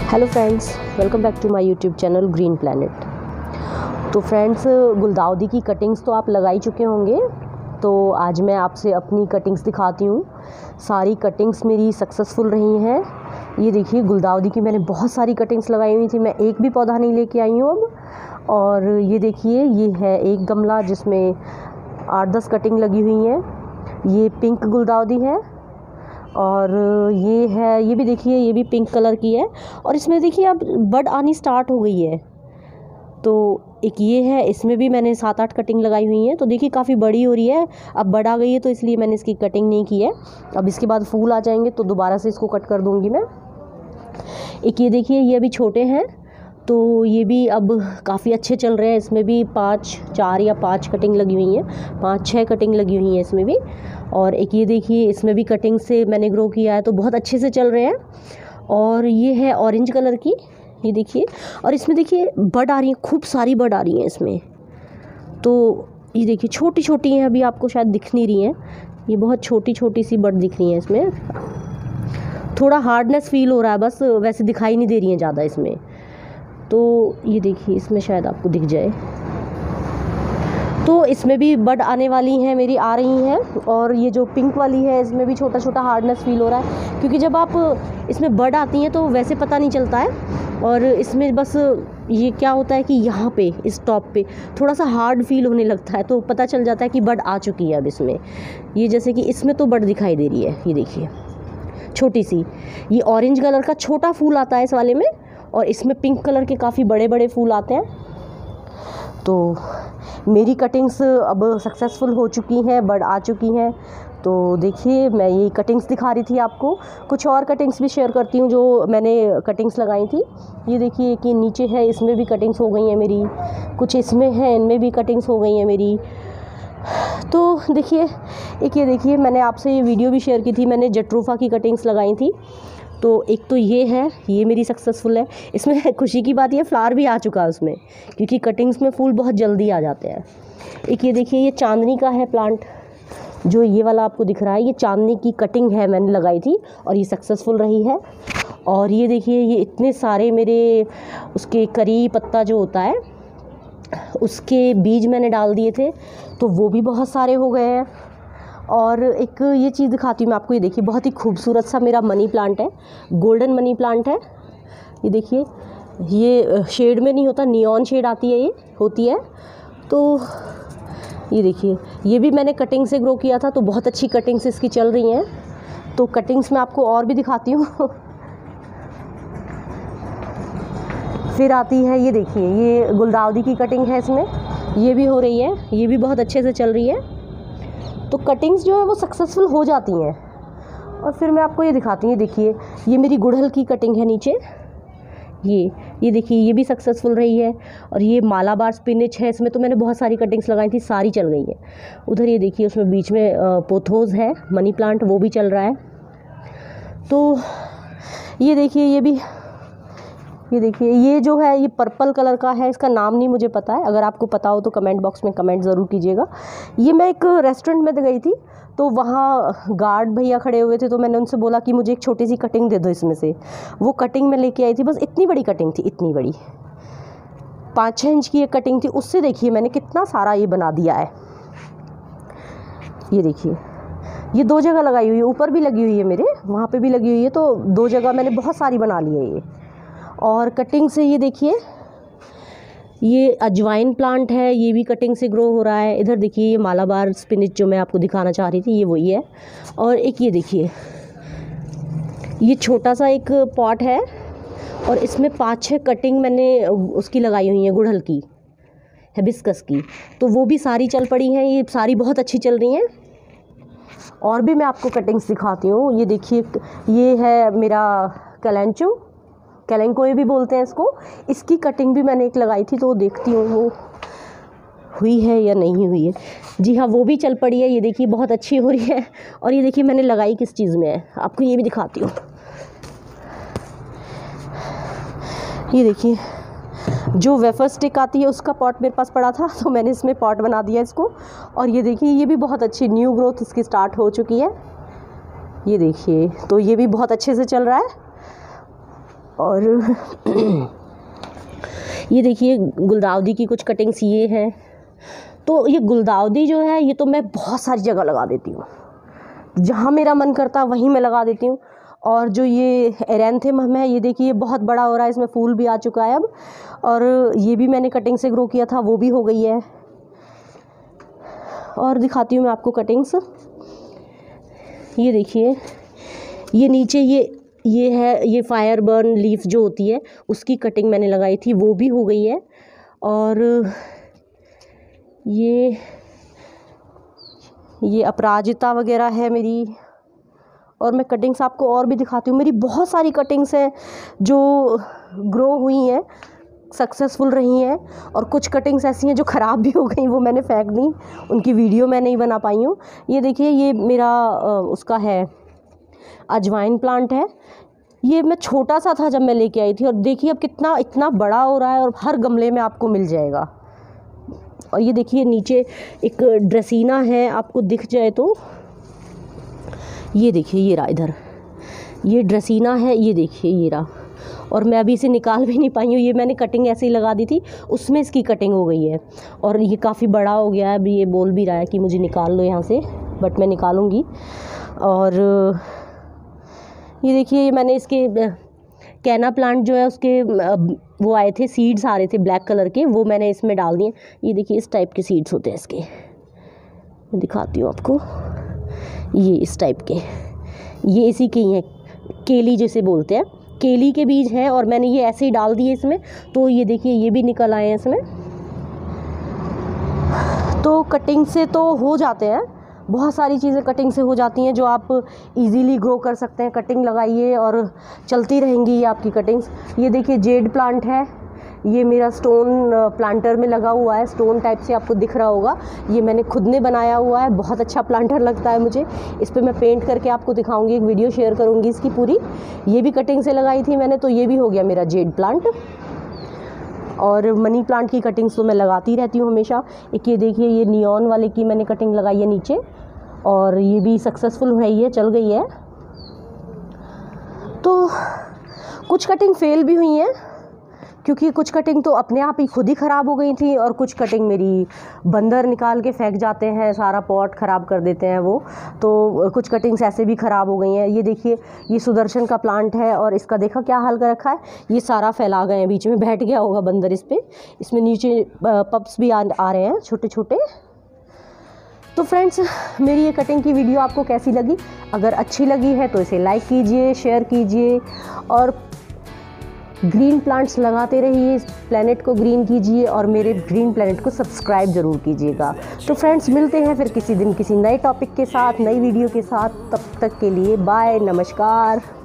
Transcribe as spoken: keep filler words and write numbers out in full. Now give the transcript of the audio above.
Hello friends, welcome back to my YouTube channel Green Planet. तो friends, गुलदाउदी की cuttings तो आप लगा ही चुके होंगे। तो आज मैं आपसे अपनी कटिंग्स दिखाती हूँ। सारी कटिंग्स मेरी सक्सेसफुल रही हैं। ये देखिए, गुलदाउदी की मैंने बहुत सारी कटिंग्स लगाई हुई थी। मैं एक भी पौधा नहीं लेके आई हूँ अब। और ये देखिए, ये है एक गमला जिसमें आठ दस कटिंग लगी हुई हैं। ये पिंक गुलदाउदी है और ये है, ये भी देखिए, ये भी पिंक कलर की है। और इसमें देखिए अब बड आनी स्टार्ट हो गई है। तो एक ये है, इसमें भी मैंने सात आठ कटिंग लगाई हुई हैं। तो देखिए काफ़ी बड़ी हो रही है, अब बड़ आ गई है, तो इसलिए मैंने इसकी कटिंग नहीं की है। अब इसके बाद फूल आ जाएंगे तो दोबारा से इसको कट कर दूँगी मैं। एक ये देखिए, ये अभी छोटे हैं तो ये भी अब काफ़ी अच्छे चल रहे हैं। इसमें भी पाँच चार या पाँच कटिंग लगी हुई हैं, पाँच छः कटिंग लगी हुई हैं इसमें भी। और एक ये देखिए, इसमें भी कटिंग से मैंने ग्रो किया है, तो बहुत अच्छे से चल रहे हैं। और ये है ऑरेंज कलर की, ये देखिए। और इसमें देखिए बड आ रही हैं, खूब सारी बड आ रही हैं इसमें। तो ये देखिए छोटी छोटी हैं, अभी आपको शायद दिख नहीं रही हैं। ये बहुत छोटी छोटी सी बड दिख रही हैं इसमें। थोड़ा हार्डनेस फील हो रहा है बस, वैसे दिखाई नहीं दे रही हैं ज़्यादा इसमें। तो ये देखिए, इसमें शायद आपको दिख जाए। तो इसमें भी बड आने वाली हैं, मेरी आ रही हैं। और ये जो पिंक वाली है, इसमें भी छोटा छोटा हार्डनेस फील हो रहा है, क्योंकि जब आप इसमें बड आती हैं तो वैसे पता नहीं चलता है। और इसमें बस ये क्या होता है कि यहाँ पे इस टॉप पे थोड़ा सा हार्ड फील होने लगता है, तो पता चल जाता है कि बड आ चुकी है अब इसमें। ये जैसे कि इसमें तो बड दिखाई दे रही है, ये देखिए छोटी सी। ये ऑरेंज कलर का छोटा फूल आता है इस वाले में, और इसमें पिंक कलर के काफ़ी बड़े बड़े फूल आते हैं। तो मेरी कटिंग्स अब सक्सेसफुल हो चुकी हैं, बड आ चुकी हैं। तो देखिए, मैं ये कटिंग्स दिखा रही थी आपको। कुछ और कटिंग्स भी शेयर करती हूँ जो मैंने कटिंग्स लगाई थी। ये देखिए कि नीचे है, इसमें भी कटिंग्स हो गई हैं मेरी। कुछ इसमें है, इनमें भी कटिंग्स हो गई हैं मेरी। तो देखिए, एक ये देखिए, मैंने आपसे ये वीडियो भी शेयर की थी, मैंने जट्रोफा की कटिंग्स लगाई थी। तो एक तो ये है, ये मेरी सक्सेसफुल है। इसमें खुशी की बात ये, फ्लावर भी आ चुका है उसमें, क्योंकि कटिंग्स में फूल बहुत जल्दी आ जाते हैं। एक ये देखिए, ये चांदनी का है प्लांट, जो ये वाला आपको दिख रहा है, ये चांदनी की कटिंग है, मैंने लगाई थी और ये सक्सेसफुल रही है। और ये देखिए, ये इतने सारे मेरे उसके करी पत्ता जो होता है उसके बीज मैंने डाल दिए थे, तो वो भी बहुत सारे हो गए हैं। और एक ये चीज़ दिखाती हूँ मैं आपको। ये देखिए, बहुत ही खूबसूरत सा मेरा मनी प्लांट है, गोल्डन मनी प्लांट है। ये देखिए, ये शेड में नहीं होता, नियॉन शेड आती है, ये होती है। तो ये देखिए, ये भी मैंने कटिंग से ग्रो किया था, तो बहुत अच्छी कटिंग्स इसकी चल रही हैं। तो कटिंग्स मैं आपको और भी दिखाती हूँ। फिर आती है, ये देखिए, ये गुलदाउदी की कटिंग है, इसमें ये भी हो रही है, ये भी बहुत अच्छे से चल रही है। तो कटिंग्स जो है वो सक्सेसफुल हो जाती हैं। और फिर मैं आपको ये दिखाती हूँ। ये देखिए, ये मेरी गुड़हल की कटिंग है नीचे, ये ये देखिए, ये भी सक्सेसफुल रही है। और ये मालाबार स्पिनिच है, इसमें तो मैंने बहुत सारी कटिंग्स लगाई थी, सारी चल गई हैं। उधर ये देखिए, उसमें बीच में पोथोस है, मनी प्लांट, वो भी चल रहा है। तो ये देखिए, ये भी, ये देखिए, ये जो है ये पर्पल कलर का है, इसका नाम नहीं मुझे पता है। अगर आपको पता हो तो कमेंट बॉक्स में कमेंट ज़रूर कीजिएगा। ये मैं एक रेस्टोरेंट में गई थी, तो वहाँ गार्ड भैया खड़े हुए थे, तो मैंने उनसे बोला कि मुझे एक छोटी सी कटिंग दे दो इसमें से। वो कटिंग मैं लेके आई थी, बस इतनी बड़ी कटिंग थी, इतनी बड़ी, पाँच छः इंच की एक कटिंग थी। उससे देखिए मैंने कितना सारा ये बना दिया है। ये देखिए, ये दो जगह लगाई हुई है, ऊपर भी लगी हुई है मेरे, वहाँ पर भी लगी हुई है। तो दो जगह मैंने बहुत सारी बना ली है ये। और कटिंग से ये देखिए, ये अजवाइन प्लांट है, ये भी कटिंग से ग्रो हो रहा है। इधर देखिए, ये मालाबार स्पिनिच जो मैं आपको दिखाना चाह रही थी, ये वही है। और एक ये देखिए, ये छोटा सा एक पॉट है और इसमें पाँच छः कटिंग मैंने उसकी लगाई हुई है, गुड़हल की, हिबिस्कस की। तो वो भी सारी चल पड़ी हैं, ये सारी बहुत अच्छी चल रही हैं। और भी मैं आपको कटिंग्स दिखाती हूँ। ये देखिए, ये है मेरा कैलेंचो, कैलेंकोए भी बोलते हैं इसको। इसकी कटिंग भी मैंने एक लगाई थी, तो देखती हूँ वो हुई है या नहीं हुई है। जी हाँ, वो भी चल पड़ी है, ये देखिए बहुत अच्छी हो रही है। और ये देखिए मैंने लगाई किस चीज़ में है, आपको ये भी दिखाती हूँ। ये देखिए, जो वेफर स्टिक आती है उसका पॉट मेरे पास पड़ा था, तो मैंने इसमें पॉट बना दिया इसको। और ये देखिए, ये भी बहुत अच्छी न्यू ग्रोथ इसकी स्टार्ट हो चुकी है। ये देखिए, तो ये भी बहुत अच्छे से चल रहा है। और ये देखिए गुलदाउदी की कुछ कटिंग्स ये हैं। तो ये गुलदाउदी जो है ये तो मैं बहुत सारी जगह लगा देती हूँ, जहाँ मेरा मन करता है वहीं मैं लगा देती हूँ। और जो ये एरेंथम है ये देखिए बहुत बड़ा हो रहा है, इसमें फूल भी आ चुका है अब। और ये भी मैंने कटिंग से ग्रो किया था, वो भी हो गई है। और दिखाती हूँ मैं आपको कटिंग्स। ये देखिए ये नीचे ये ये है, ये फायर बर्न लीफ जो होती है उसकी कटिंग मैंने लगाई थी, वो भी हो गई है। और ये ये अपराजिता वगैरह है मेरी। और मैं कटिंग्स आपको और भी दिखाती हूँ। मेरी बहुत सारी कटिंग्स हैं जो ग्रो हुई हैं, सक्सेसफुल रही हैं। और कुछ कटिंग्स ऐसी हैं जो ख़राब भी हो गई, वो मैंने फेंक दी, उनकी वीडियो मैं नहीं बना पाई हूँ। ये देखिए ये मेरा उसका है, अजवाइन प्लांट है। ये मैं छोटा सा था जब मैं लेके आई थी, और देखिए अब कितना इतना बड़ा हो रहा है और हर गमले में आपको मिल जाएगा। और ये देखिए नीचे एक ड्रेसीना है, आपको दिख जाए तो ये देखिए ये रहा, इधर ये ड्रेसीना है, ये देखिए ये रहा। और मैं अभी इसे निकाल भी नहीं पाई हूँ, ये मैंने कटिंग ऐसे ही लगा दी थी, उसमें इसकी कटिंग हो गई है। और ये काफ़ी बड़ा हो गया है, अभी ये बोल भी रहा है कि मुझे निकाल लो यहाँ से, बट मैं निकालूँगी। और ये देखिए ये मैंने इसके कैना प्लांट जो है उसके वो आए थे, सीड्स आ रहे थे ब्लैक कलर के, वो मैंने इसमें डाल दिए। ये देखिए इस टाइप के सीड्स होते हैं इसके, मैं दिखाती हूँ आपको। ये इस टाइप के, ये इसी के ही हैं, केली जैसे बोलते हैं, केली के बीज हैं। और मैंने ये ऐसे ही डाल दिए इसमें, तो ये देखिए ये भी निकल आए हैं इसमें। तो कटिंग से तो हो जाते हैं, बहुत सारी चीज़ें कटिंग से हो जाती हैं जो आप इजीली ग्रो कर सकते हैं। कटिंग लगाइए और चलती रहेंगी ये आपकी कटिंग्स। ये देखिए जेड प्लांट है, ये मेरा स्टोन प्लांटर में लगा हुआ है, स्टोन टाइप से आपको दिख रहा होगा। ये मैंने खुद ने बनाया हुआ है, बहुत अच्छा प्लांटर लगता है मुझे। इस पर मैं पेंट करके आपको दिखाऊंगी, एक वीडियो शेयर करूंगी इसकी पूरी। ये भी कटिंग से लगाई थी मैंने, तो ये भी हो गया मेरा जेड प्लांट। और मनी प्लांट की कटिंग्स तो मैं लगाती रहती हूँ हमेशा। एक ये देखिए ये नियॉन वाले की मैंने कटिंग लगाई है नीचे, और ये भी सक्सेसफुल रही है, चल गई है। तो कुछ कटिंग फेल भी हुई हैं, क्योंकि कुछ कटिंग तो अपने आप ही खुद ही ख़राब हो गई थी, और कुछ कटिंग मेरी बंदर निकाल के फेंक जाते हैं, सारा पॉट ख़राब कर देते हैं वो। तो कुछ कटिंग्स ऐसे भी ख़राब हो गई हैं। ये देखिए ये सुदर्शन का प्लांट है, और इसका देखा क्या हाल कर रखा है, ये सारा फैला गए हैं, बीच में बैठ गया होगा बंदर इस पर। इसमें नीचे पप्स भी आ, आ रहे हैं छोटे छोटे। तो फ्रेंड्स मेरी ये कटिंग की वीडियो आपको कैसी लगी? अगर अच्छी लगी है तो इसे लाइक कीजिए, शेयर कीजिए, और ग्रीन प्लांट्स लगाते रहिए, इस प्लैनेट को ग्रीन कीजिए, और मेरे ग्रीन प्लैनेट को सब्सक्राइब ज़रूर कीजिएगा। तो फ्रेंड्स मिलते हैं फिर किसी दिन किसी नए टॉपिक के साथ, नई वीडियो के साथ। तब तक के लिए बाय, नमस्कार।